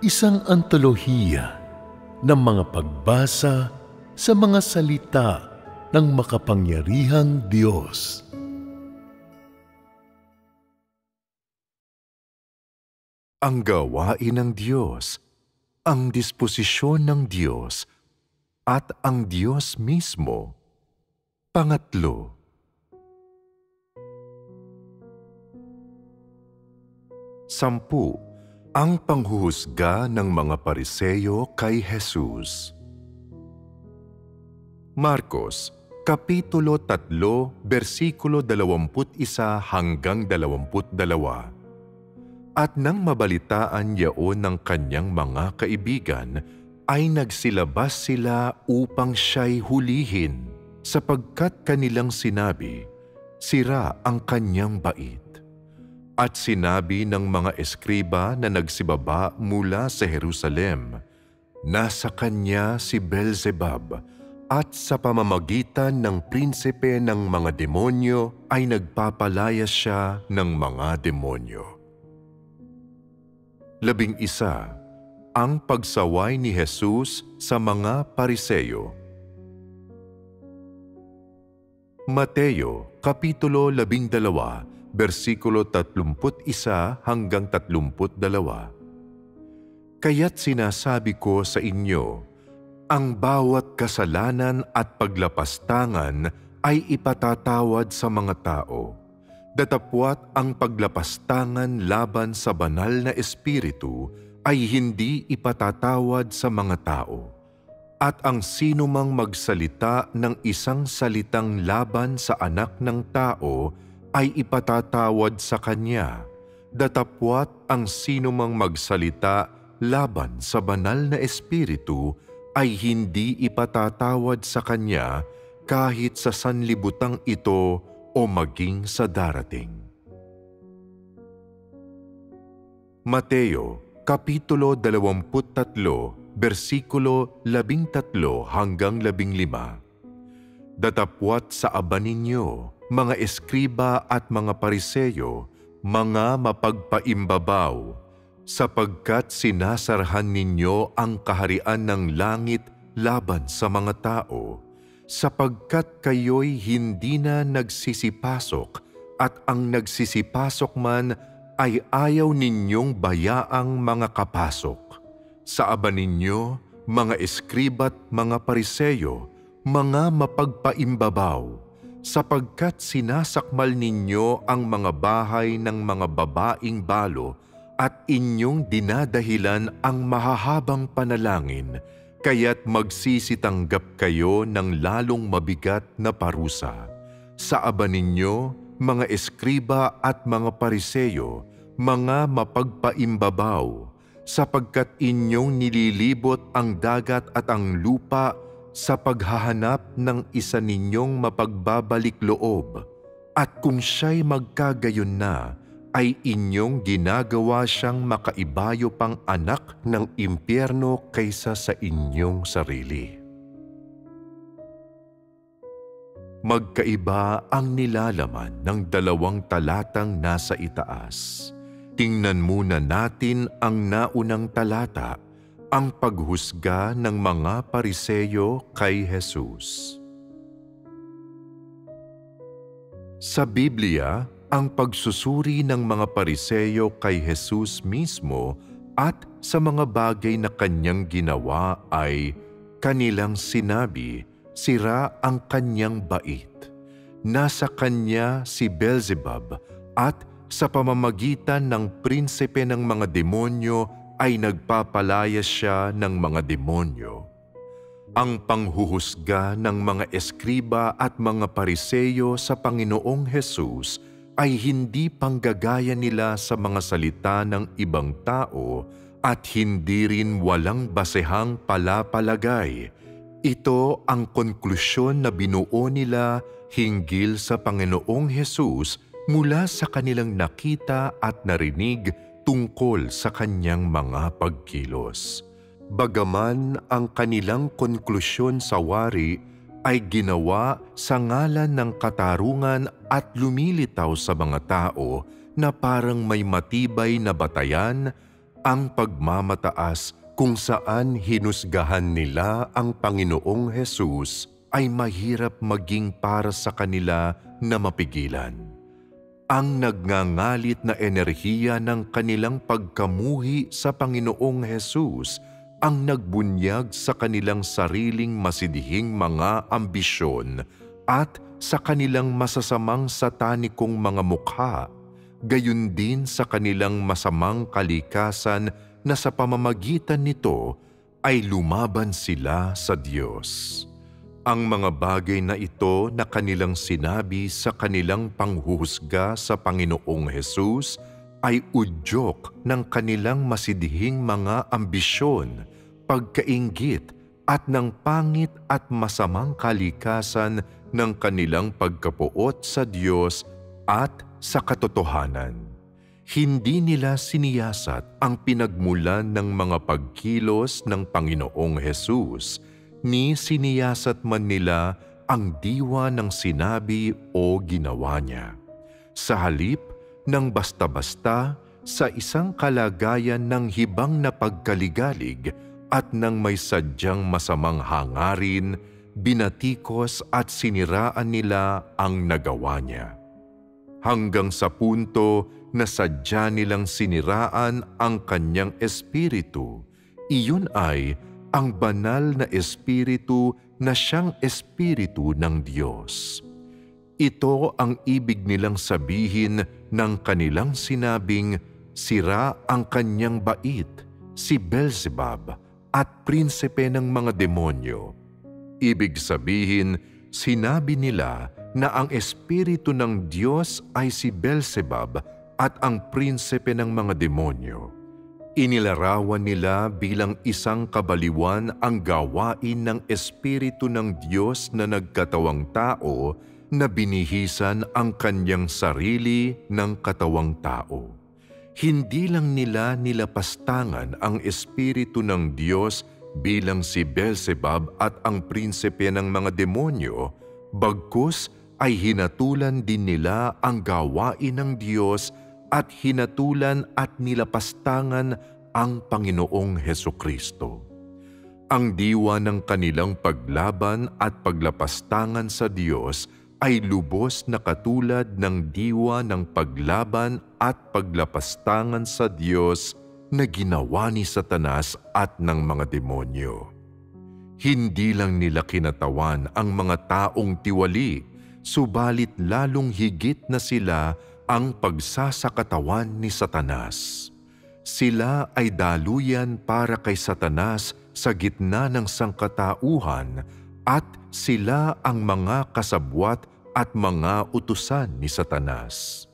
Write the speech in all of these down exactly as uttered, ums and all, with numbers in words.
Isang antolohiya ng mga pagbasa sa mga salita ng makapangyarihang Diyos. Ang gawain ng Diyos, ang disposisyon ng Diyos, at ang Diyos mismo. Pangatlo. Sampu. Ang panghuhusga ng mga Pariseyo kay Jesus. Marcos, Kapitulo tatlo, versikulo dalawamput isa hanggang dalawamput dalawa. At nang mabalitaan yaon ng kanyang mga kaibigan, ay nagsilabas sila upang siya'y hulihin, sapagkat kanilang sinabi, sira ang kanyang bait. At sinabi ng mga eskriba na nagsibaba mula sa Jerusalem, nasa kanya si Beelzebub, at sa pamamagitan ng prinsipe ng mga demonyo ay nagpapalaya siya ng mga demonyo. Labing isa, ang pagsaway ni Jesus sa mga Pariseyo. Mateo, Kapitulo labing dalawa, versikulo tatlumput isa hanggang tatlumput dalawa. Kaya't sinasabi ko sa inyo, ang bawat kasalanan at paglapastangan ay ipatatawad sa mga tao, datapwat ang paglapastangan laban sa banal na espiritu ay hindi ipatatawad sa mga tao. At ang sinumang magsalita ng isang salitang laban sa anak ng tao ay ipatatawad sa kanya, datapwat ang sinumang magsalita laban sa banal na espiritu ay hindi ipatatawad sa kanya kahit sa sanlibutang ito o maging sa darating. Mateo, Kapitulo dalawamput tatlo, versikulo labing tatlo hanggang labing lima. Datapwat sa aba ninyo, mga eskriba at mga Pariseyo, mga mapagpaimbabaw, sapagkat sinasarhan ninyo ang kaharian ng langit laban sa mga tao, sapagkat kayo'y hindi na nagsisipasok at ang nagsisipasok man ay ayaw ninyong bayaang mga kapasok. Sa aba ninyo, mga eskriba't mga Pariseyo, mga mapagpaimbabaw, sapagkat sinasakmal ninyo ang mga bahay ng mga babaing balo at inyong dinadahilan ang mahahabang panalangin, kaya't magsisitanggap kayo ng lalong mabigat na parusa. Sa aba ninyo, mga eskriba at mga Pariseyo, mga mapagpaimbabaw, sapagkat inyong nililibot ang dagat at ang lupa sa paghahanap ng isa ninyong mapagbabalik loob, at kung siya'y magkagayon na, ay inyong ginagawa siyang makaibayo pang anak ng impyerno kaysa sa inyong sarili. Magkaiba ang nilalaman ng dalawang talatang nasa itaas. Tingnan muna natin ang naunang talata, ang paghusga ng mga Pariseyo kay Jesus. Sa Biblia, ang pagsusuri ng mga Pariseyo kay Jesus mismo at sa mga bagay na kanyang ginawa ay kanilang sinabi, sira ang kanyang bait. Nasa kanya si Beelzebub at sa pamamagitan ng prinsipe ng mga demonyo ay nagpapalaya siya ng mga demonyo. Ang panghuhusga ng mga eskriba at mga Pariseyo sa Panginoong Jesus ay hindi panggagaya nila sa mga salita ng ibang tao at hindi rin walang basehang palapalagay. Ito ang konklusyon na binuo nila hinggil sa Panginoong Jesus mula sa kanilang nakita at narinig tungkol sa kanyang mga pagkilos. Bagaman ang kanilang konklusyon sa wari ay ginawa sa ngalan ng katarungan at lumilitaw sa mga tao na parang may matibay na batayan, ang pagmamataas kung saan hinusgahan nila ang Panginoong Hesus ay mahirap maging para sa kanila na mapigilan. Ang nagngangalit na enerhiya ng kanilang pagkamuhi sa Panginoong Hesus ang nagbunyag sa kanilang sariling masidihing mga ambisyon at sa kanilang masasamang satanikong mga mukha, gayon din sa kanilang masamang kalikasan na sa pamamagitan nito ay lumaban sila sa Diyos. Ang mga bagay na ito na kanilang sinabi sa kanilang panghuhusga sa Panginoong Hesus ay udyok ng kanilang masidihing mga ambisyon, pagkainggit at ng pangit at masamang kalikasan ng kanilang pagkapuot sa Diyos at sa katotohanan. Hindi nila siniyasat ang pinagmulan ng mga pagkilos ng Panginoong Hesus, ni siniyasat man nila ang diwa ng sinabi o ginawa niya. Sa halip ng basta-basta sa isang kalagayan ng hibang na pagkaligalig at ng may sadyang masamang hangarin, binatikos at siniraan nila ang nagawa niya. Hanggang sa punto na sadya nilang siniraan ang kanyang espiritu, iyon ay ang banal na espiritu na siyang espiritu ng Diyos. Ito ang ibig nilang sabihin ng kanilang sinabing, sira ang kanyang bait, si Beelzebub, at prinsipe ng mga demonyo. Ibig sabihin, sinabi nila na ang espiritu ng Diyos ay si Beelzebub at ang prinsipe ng mga demonyo. Inilarawan nila bilang isang kabaliwan ang gawain ng Espiritu ng Diyos na nagkatawang tao na binihisan ang kanyang sarili ng katawang tao. Hindi lang nila nilapastangan ang Espiritu ng Diyos bilang si Beelzebub at ang prinsipe ng mga demonyo, bagkus ay hinatulan din nila ang gawain ng Diyos at hinatulan at nilapastangan ang Panginoong Hesukristo. Ang diwa ng kanilang paglaban at paglapastangan sa Diyos ay lubos na katulad ng diwa ng paglaban at paglapastangan sa Diyos na ginawa ni Satanas at ng mga demonyo. Hindi lang nila kinatawan ang mga taong tiwali, subalit lalong higit na sila ang pagsasakatawan ni Satanas. Sila ay daluyan para kay Satanas sa gitna ng sangkatauhan at sila ang mga kasabwat at mga utusan ni Satanas.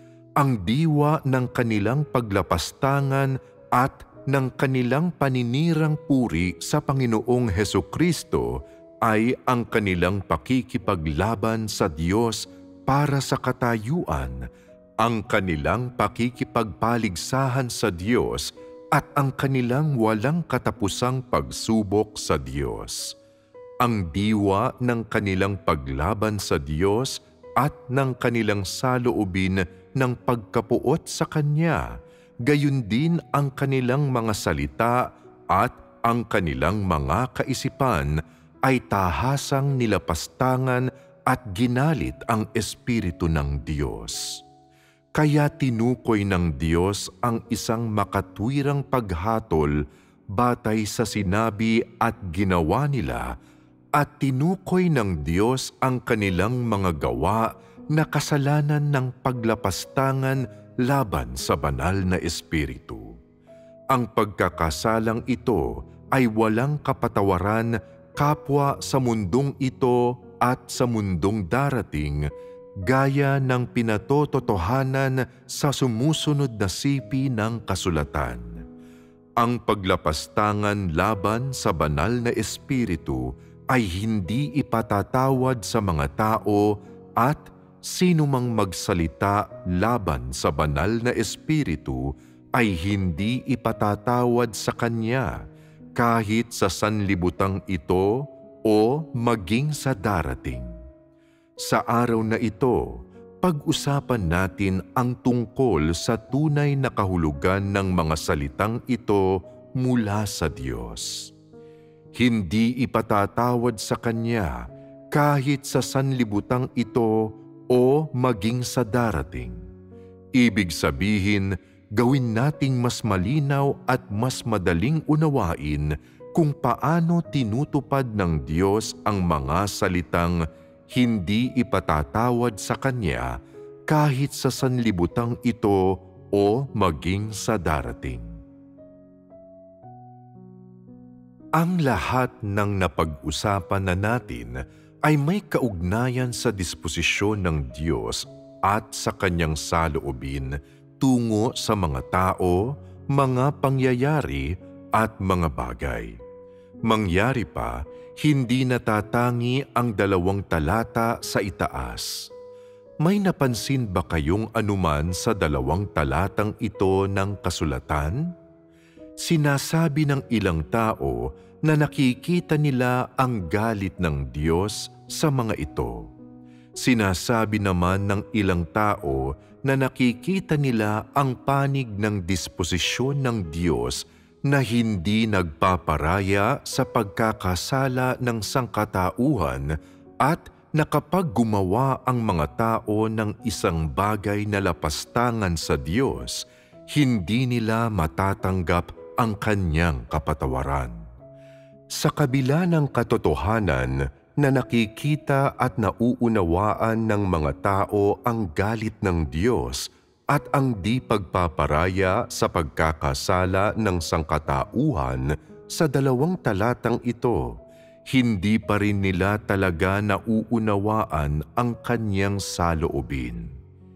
Ang diwa ng kanilang paglapastangan at ng kanilang paninirang puri sa Panginoong Hesukristo ay ang kanilang pakikipaglaban sa Diyos para sa katayuan, ang kanilang pakikipagpaligsahan sa Diyos at ang kanilang walang katapusang pagsubok sa Diyos. Ang diwa ng kanilang paglaban sa Diyos at ng kanilang saloobin ng pagkapuot sa Kanya, gayon din ang kanilang mga salita at ang kanilang mga kaisipan ay tahasang nilapastangan at ginalit ang Espiritu ng Diyos. Kaya tinukoy ng Diyos ang isang makatwirang paghatol batay sa sinabi at ginawa nila, at tinukoy ng Diyos ang kanilang mga gawa na kasalanan ng paglapastangan laban sa banal na Espiritu. Ang pagkakasalang ito ay walang kapatawaran kapwa sa mundong ito at sa mundong darating, gaya ng pinatototohanan sa sumusunod na sipi ng kasulatan. Ang paglapastangan laban sa banal na Espiritu ay hindi ipatatawad sa mga tao, at sino mang magsalita laban sa banal na Espiritu ay hindi ipatatawad sa kanya, kahit sa sanlibutang ito o maging sa darating. Sa araw na ito, pag-usapan natin ang tungkol sa tunay na kahulugan ng mga salitang ito mula sa Diyos. Hindi ipatatawad sa Kanya kahit sa sanlibutang ito o maging sa darating. Ibig sabihin, gawin nating mas malinaw at mas madaling unawain kung paano tinutupad ng Diyos ang mga salitang hindi ipatatawad sa Kanya kahit sa sanlibutang ito o maging sa darating. Ang lahat ng napag-usapan na natin ay may kaugnayan sa disposisyon ng Diyos at sa Kanyang saloobin tungo sa mga tao, mga pangyayari at mga bagay. Mangyari pa, hindi natatangi ang dalawang talata sa itaas. May napansin ba kayong anuman sa dalawang talatang ito ng kasulatan? Sinasabi ng ilang tao na nakikita nila ang galit ng Diyos sa mga ito. Sinasabi naman ng ilang tao na nakikita nila ang panig ng disposisyon ng Diyos na hindi nagpaparaya sa pagkakasala ng sangkatauhan at na kapag gumawa ang mga tao ng isang bagay na lapastangan sa Diyos, hindi nila matatanggap ang Kanyang kapatawaran. Sa kabila ng katotohanan na nakikita at nauunawaan ng mga tao ang galit ng Diyos at ang di pagpaparaya sa pagkakasala ng sangkatauhan sa dalawang talatang ito, hindi pa rin nila talaga nauunawaan ang Kanyang saloobin.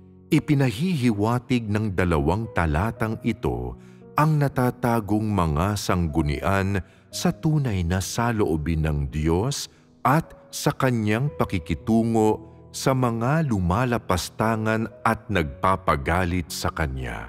Ipinahihiwatig ng dalawang talatang ito ang natatagong mga sanggunian sa tunay na saloobin ng Diyos at sa Kanyang pakikitungo sa mga lumalapastangan at nagpapagalit sa Kanya.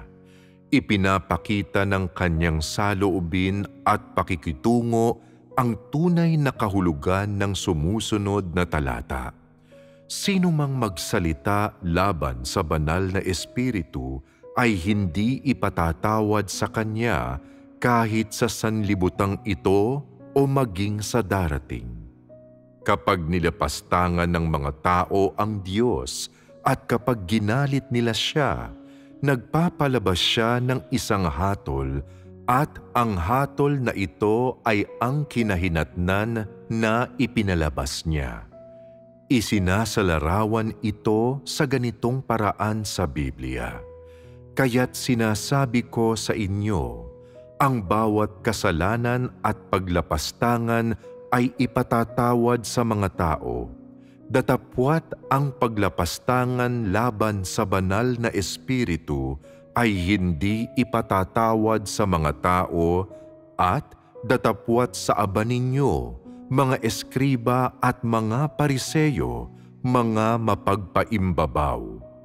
Ipinapakita ng Kanyang saloobin at pakikitungo ang tunay na kahulugan ng sumusunod na talata. Sino mang magsalita laban sa banal na espiritu ay hindi ipatatawad sa Kanya kahit sa sanlibutang ito o maging sa darating. Kapag nilapastangan ng mga tao ang Diyos at kapag ginalit nila siya, nagpapalabas siya ng isang hatol at ang hatol na ito ay ang kinahinatnan na ipinalabas niya. Isinasalarawan ito sa ganitong paraan sa Biblia. Kaya't sinasabi ko sa inyo, ang bawat kasalanan at paglapastangan ay ipatatawad sa mga tao, datapwat ang paglapastangan laban sa banal na espiritu ay hindi ipatatawad sa mga tao at datapwat sa aba ninyo, mga eskriba at mga pariseyo, mga mapagpaimbabaw.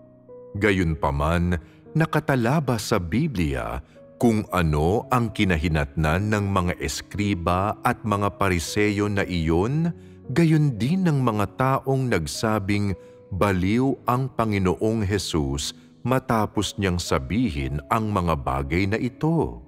Gayunpaman, nakatalaba sa Biblia kung ano ang kinahinatnan ng mga eskriba at mga pariseyo na iyon, gayon din ng mga taong nagsabing baliw ang Panginoong Hesus matapos niyang sabihin ang mga bagay na ito.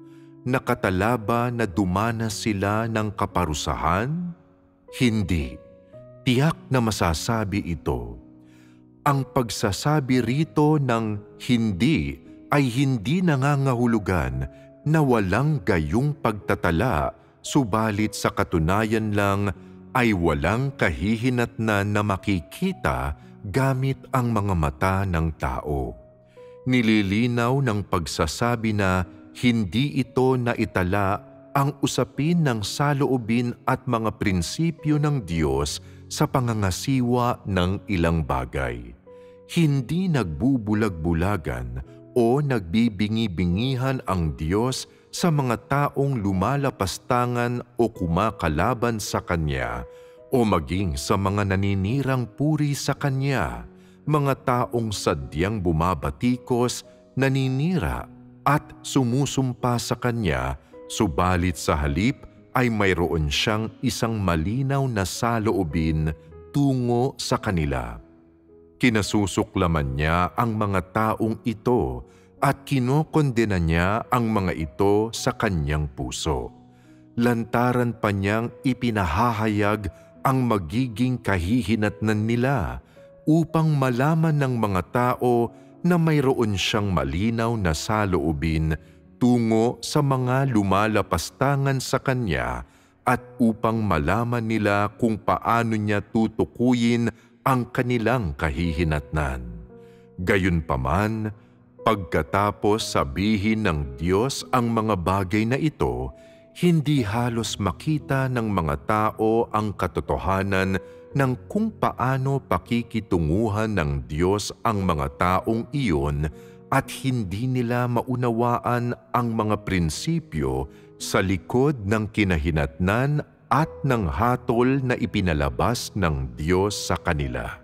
Nakatalaba na dumanas sila ng kaparusahan? Hindi. Tiyak na masasabi ito. Ang pagsasabi rito ng hindi ay hindi nangangahulugan na walang gayong pagtatala, subalit sa katunayan lang ay walang kahihinatnan na makikita gamit ang mga mata ng tao. Nililinaw ng pagsasabi na hindi ito naitala ang usapin ng saloobin at mga prinsipyo ng Diyos sa pangangasiwa ng ilang bagay. Hindi nagbubulag-bulagan o nagbibingi-bingihan ang Diyos sa mga taong lumalapastangan o kumakalaban sa Kanya o maging sa mga naninirang puri sa Kanya, mga taong sadyang bumabatikos, naninira at sumusumpa sa Kanya, subalit sa halip ay mayroon siyang isang malinaw na saloobin tungo sa kanila. Kinasusuklaman niya ang mga taong ito at kinokondena niya ang mga ito sa kanyang puso. Lantaran pa niyang ipinahahayag ang magiging kahihinatnan nila upang malaman ng mga tao na mayroon siyang malinaw na saloobin tungo sa mga lumalapastangan sa kanya at upang malaman nila kung paano niya tutukuyin ang kanilang kahihinatnan. Gayunpaman, pagkatapos sabihin ng Diyos ang mga bagay na ito, hindi halos makita ng mga tao ang katotohanan ng kung paano pakikitunguhan ng Diyos ang mga taong iyon at hindi nila maunawaan ang mga prinsipyo sa likod ng kinahinatnan at ng hatol na ipinalabas ng Diyos sa kanila.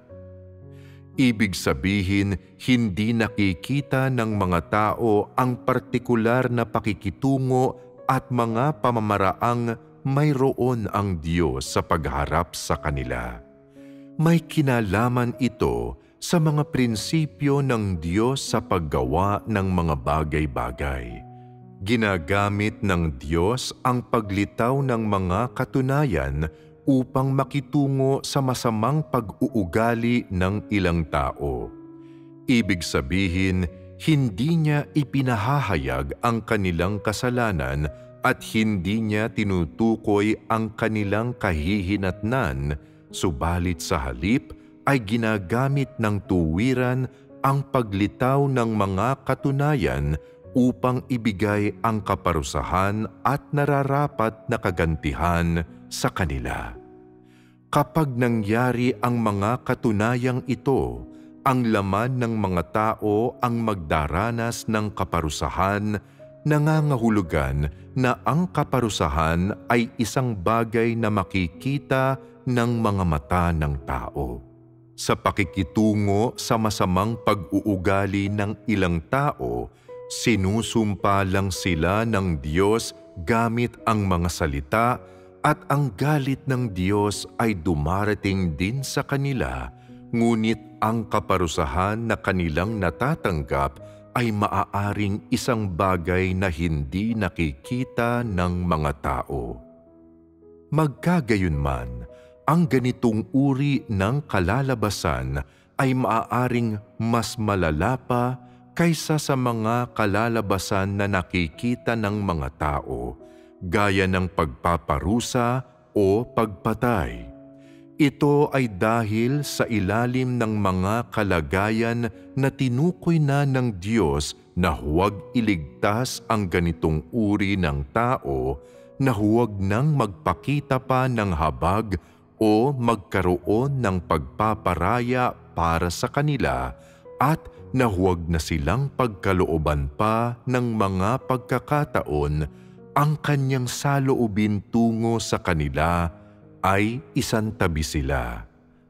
Ibig sabihin, hindi nakikita ng mga tao ang partikular na pakikitungo at mga pamamaraang mayroon ang Diyos sa pagharap sa kanila. May kinalaman ito sa mga prinsipyo ng Diyos sa paggawa ng mga bagay-bagay. Ginagamit ng Diyos ang paglitaw ng mga katunayan upang makitungo sa masamang pag-uugali ng ilang tao. Ibig sabihin, hindi niya ipinahahayag ang kanilang kasalanan at hindi niya tinutukoy ang kanilang kahihinatnan, subalit sa halip ay ginagamit ng tuwiran ang paglitaw ng mga katunayan upang ibigay ang kaparusahan at nararapat na kagantihan sa kanila. Kapag nangyari ang mga katunayang ito, ang laman ng mga tao ang magdaranas ng kaparusahan, nangangahulugan na ang kaparusahan ay isang bagay na makikita ng mga mata ng tao. Sa pakikitungo sa masamang pag-uugali ng ilang tao, sinusumpa lang sila ng Diyos gamit ang mga salita at ang galit ng Diyos ay dumarating din sa kanila, ngunit ang kaparusahan na kanilang natatanggap ay maaaring isang bagay na hindi nakikita ng mga tao. Magkagayunman, ang ganitong uri ng kalalabasan ay maaaring mas malala pa kaysa sa mga kalalabasan na nakikita ng mga tao, gaya ng pagpaparusa o pagpatay. Ito ay dahil sa ilalim ng mga kalagayan na tinukoy na ng Diyos na huwag iligtas ang ganitong uri ng tao, na huwag nang magpakita pa ng habag o magkaroon ng pagpaparaya para sa kanila, at na huwag na silang pagkalooban pa ng mga pagkakataon ang kanyang saloobin tungo sa kanila ay isantabi sila.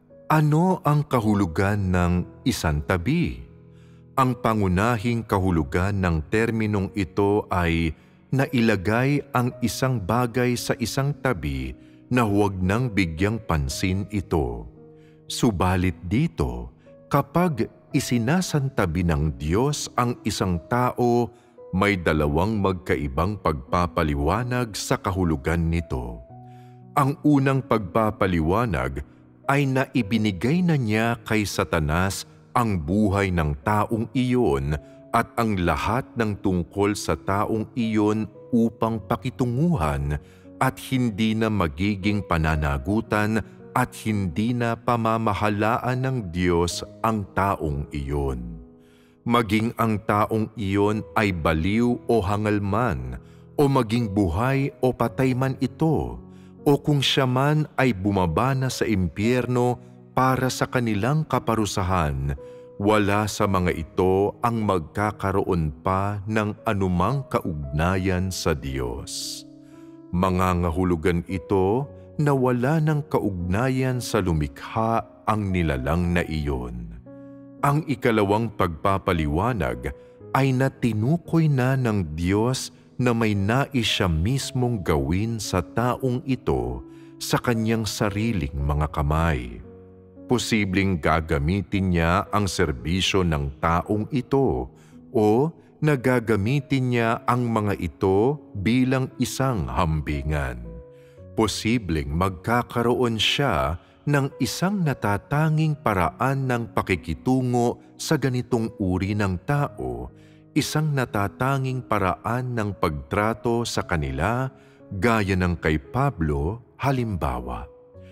Ano ang kahulugan ng isantabi? Ang pangunahing kahulugan ng terminong ito ay nailagay ang isang bagay sa isang tabi na huwag nang bigyang pansin ito. Subalit dito, kapag isinasantabi ng Diyos ang isang tao, may dalawang magkaibang pagpapaliwanag sa kahulugan nito. Ang unang pagpapaliwanag ay na ibinigay na niya kay Satanas ang buhay ng taong iyon at ang lahat ng tungkol sa taong iyon upang pakitunguhan at hindi na magiging pananagutan at hindi na pamamahalaan ng Diyos ang taong iyon. Maging ang taong iyon ay baliw o hangal man, o maging buhay o patay man ito, o kung siya man ay bumaba na sa impyerno para sa kanilang kaparusahan, wala sa mga ito ang magkakaroon pa ng anumang kaugnayan sa Diyos. Mangangahulugan ito na wala ng kaugnayan sa lumikha ang nilalang na iyon. Ang ikalawang pagpapaliwanag ay na tinukoy na ng Diyos na may nais siya mismong gawin sa taong ito sa kanyang sariling mga kamay. Posibleng gagamitin niya ang serbisyo ng taong ito o nagagamitin niya ang mga ito bilang isang hambingan. Posibleng magkakaroon siya ng isang natatanging paraan ng pakikitungo sa ganitong uri ng tao, isang natatanging paraan ng pagtrato sa kanila gaya ng kay Pablo halimbawa.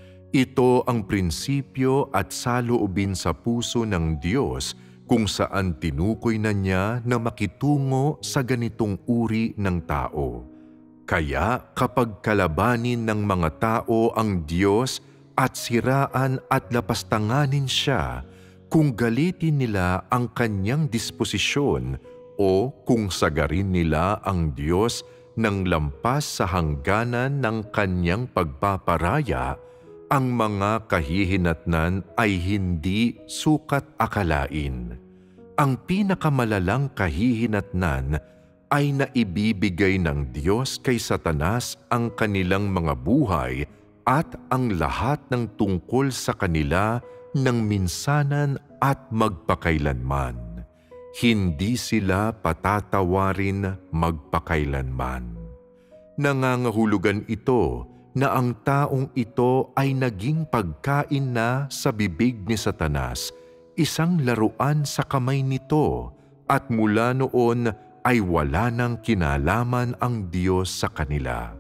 Ito ang prinsipyo at saloobin sa puso ng Diyos kung saan tinukoy na niya na makitungo sa ganitong uri ng tao. Kaya kapag kalabanin ng mga tao ang Diyos at siraan at lapastanganin siya, kung galitin nila ang kanyang disposisyon o kung sagarin nila ang Diyos ng lampas sa hangganan ng kanyang pagpaparaya, ang mga kahihinatnan ay hindi sukat akalain. Ang pinakamalalang kahihinatnan ay naibibigay ng Diyos kay Satanas ang kanilang mga buhay at ang lahat ng tungkol sa kanila ng minsanan at magpakailanman. Hindi sila patatawarin magpakailanman. Nangangahulugan ito na ang taong ito ay naging pagkain na sa bibig ni Satanas, isang laruan sa kamay nito, at mula noon ay wala nang kinalaman ang Diyos sa kanila.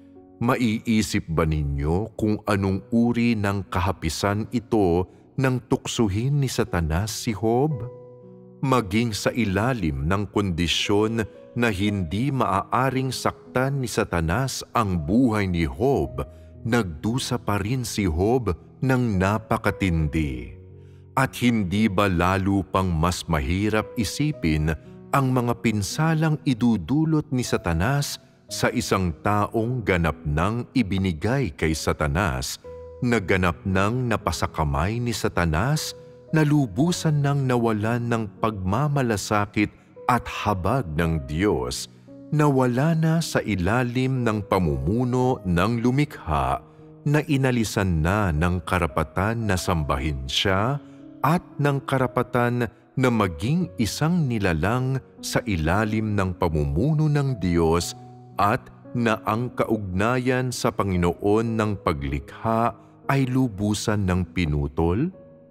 Maiisip ba ninyo kung anong uri ng kahapisan ito nang tuksuhin ni Satanas si Job? Maging sa ilalim ng kondisyon na hindi maaaring saktan ni Satanas ang buhay ni Job, nagdusa pa rin si Job ng napakatindi. At hindi ba lalo pang mas mahirap isipin ang mga pinsalang idudulot ni Satanas sa isang taong ganap nang ibinigay kay Satanas, na ganap nang napasakamay ni Satanas, nalubusan nang nawalan ng pagmamalasakit at habag ng Diyos, nawala na sa ilalim ng pamumuno ng lumikha, na inalisan na ng karapatan na sambahin siya at ng karapatan na maging isang nilalang sa ilalim ng pamumuno ng Diyos, at na ang kaugnayan sa Panginoon ng paglikha ay lubusan ng pinutol?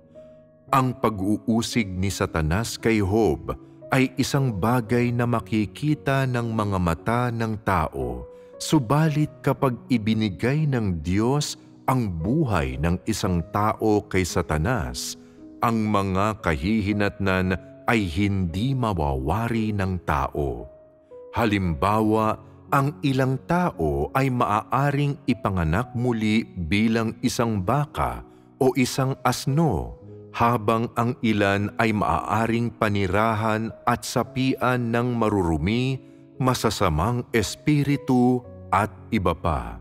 Ang pag-uusig ni Satanas kay Job ay isang bagay na makikita ng mga mata ng tao, subalit kapag ibinigay ng Diyos ang buhay ng isang tao kay Satanas, ang mga kahihinatnan ay hindi mawawari ng tao. Halimbawa, ang ilang tao ay maaaring ipanganak muli bilang isang baka o isang asno, habang ang ilan ay maaaring panirahan at sapian ng marurumi, masasamang espiritu at iba pa.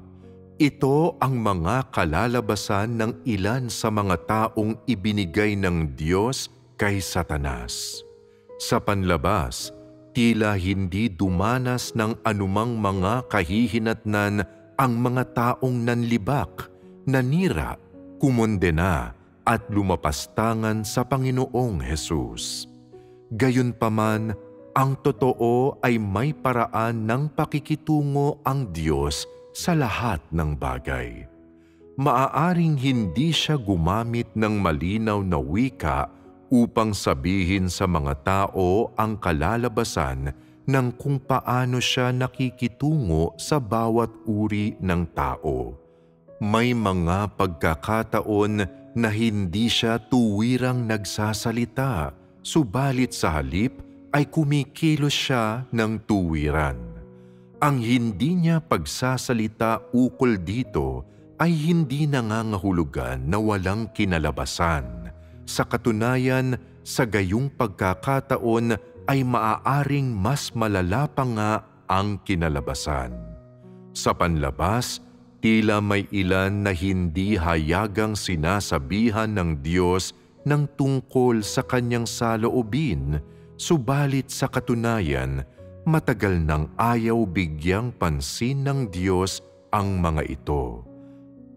Ito ang mga kalalabasan ng ilan sa mga taong ibinigay ng Diyos kay Satanas. Sa panlabas, tila hindi dumanas ng anumang mga kahihinatnan ang mga taong nanlibak, nanira, kumondena at lumapastangan sa Panginoong Hesus. Gayunpaman, ang totoo ay may paraan ng pakikitungo ang Diyos sa lahat ng bagay. Maaaring hindi siya gumamit ng malinaw na wika upang sabihin sa mga tao ang kalalabasan ng kung paano siya nakikitungo sa bawat uri ng tao. May mga pagkakataon na hindi siya tuwirang nagsasalita, subalit sa halip ay kumikilos siya ng tuwiran. Ang hindi niya pagsasalita ukol dito ay hindi nangangahulugan na walang kinalabasan. Sa katunayan, sa gayong pagkakataon ay maaaring mas malala pa nga ang kinalabasan. Sa panlabas, tila may ilan na hindi hayagang sinasabihan ng Diyos ng tungkol sa kanyang saloobin, subalit sa katunayan, matagal nang ayaw bigyang pansin ng Diyos ang mga ito.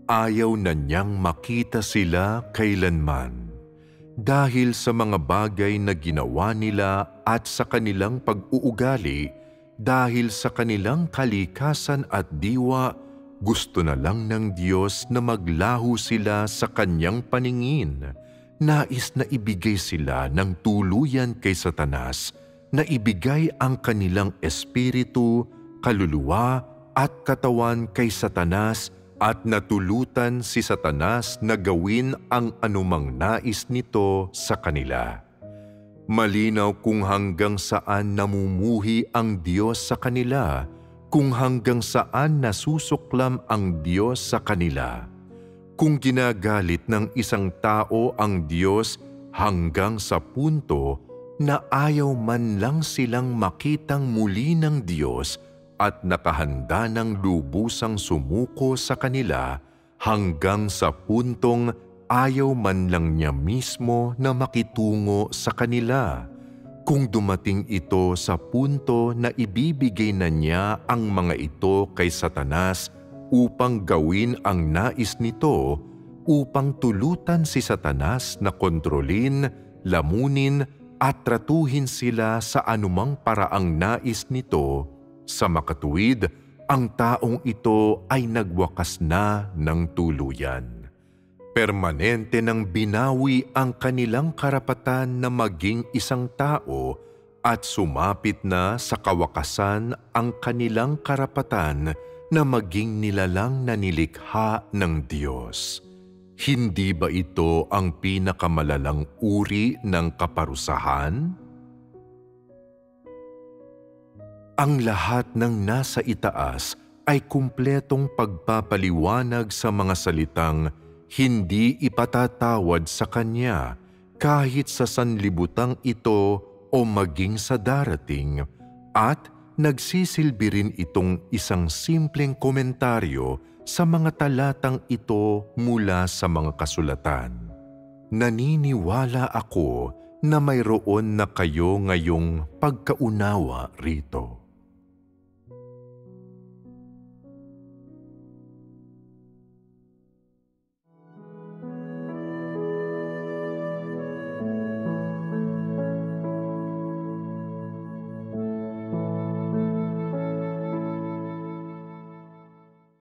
Ayaw na niyang makita sila kailanman dahil sa mga bagay na ginawa nila at sa kanilang pag-uugali, dahil sa kanilang kalikasan at diwa, gusto na lang ng Diyos na maglaho sila sa Kanyang paningin. Nais na ibigay sila ng tuluyan kay Satanas, na ibigay ang kanilang espiritu, kaluluwa at katawan kay Satanas, at natulutan si Satanas na gawin ang anumang nais nito sa kanila. Malinaw kung hanggang saan namumuhi ang Diyos sa kanila, kung hanggang saan nasusuklam ang Diyos sa kanila. Kung ginagalit ng isang tao ang Diyos hanggang sa punto na ayaw man lang silang makitang muli ng Diyos at nakahanda ng lubusang sumuko sa kanila, hanggang sa puntong ayaw man lang niya mismo na makitungo sa kanila. Kung dumating ito sa punto na ibibigay na niya ang mga ito kay Satanas upang gawin ang nais nito, upang tulutan si Satanas na kontrolin, lamunin at tratuhin sila sa anumang paraang nais nito, sa makatuwid, ang taong ito ay nagwakas na ng tuluyan. Permanente nang binawi ang kanilang karapatan na maging isang tao at sumapit na sa kawakasan ang kanilang karapatan na maging nilalang na nilikha ng Diyos. Hindi ba ito ang pinakamalalang uri ng kaparusahan? Ang lahat ng nasa itaas ay kumpletong pagpapaliwanag sa mga salitang hindi ipatatawad sa Kanya kahit sa sanlibutang ito o maging sa darating, at nagsisilbi rin itong isang simpleng komentaryo sa mga talatang ito mula sa mga kasulatan. Naniniwala ako na mayroon na kayo ngayong pagkaunawa rito.